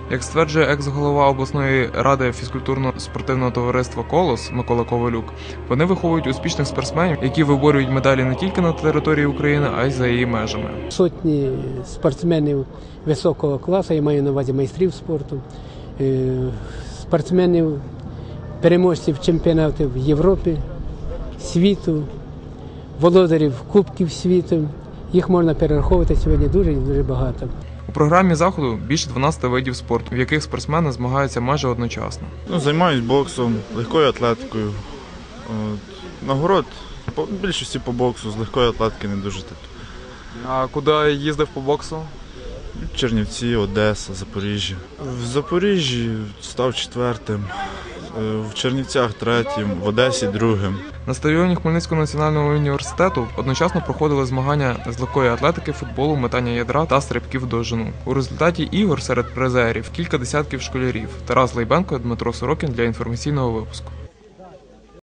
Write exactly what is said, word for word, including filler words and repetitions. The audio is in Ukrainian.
Як стверджує екс-голова обласної ради фізкультурно-спортивного товариства «Колос» Микола Ковалюк, вони виховують успішних спортсменів, які виборюють медалі не тільки на території України, а й за її межами. Сотні спортсменів високого класу, я маю на увазі майстрів спорту, спортсменів, переможців чемпіонатів Європи, світу, володарів Кубків світу. Їх можна перераховувати сьогодні дуже і дуже багато. У програмі заходу більше дванадцяти видів спорту, в яких спортсмени змагаються майже одночасно. Ну, займаюсь боксом, легкою атлетикою. От. Нагород по більшості по боксу, з легкої атлетики не дуже так. А куди їздив по боксу? Чернівці, Одеса, Запоріжжя. В Запоріжжі став четвертим, в Чернівцях третім, в Одесі другим. На стадіоні Хмельницького національного університету одночасно проходили змагання з легкої атлетики, футболу, метання ядра та стрибків в довжину. У результаті ігор серед призерів кілька десятків школярів. Тарас Лейбенко, Дмитро Сорокін для інформаційного випуску.